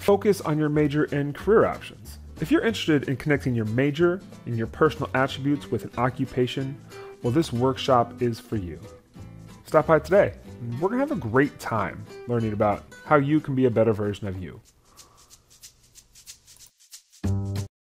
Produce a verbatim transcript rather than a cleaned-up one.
Focus on your major and career options. If you're interested in connecting your major and your personal attributes with an occupation, well, this workshop is for you. Stop by today. We're going to have a great time learning about how you can be a better version of you.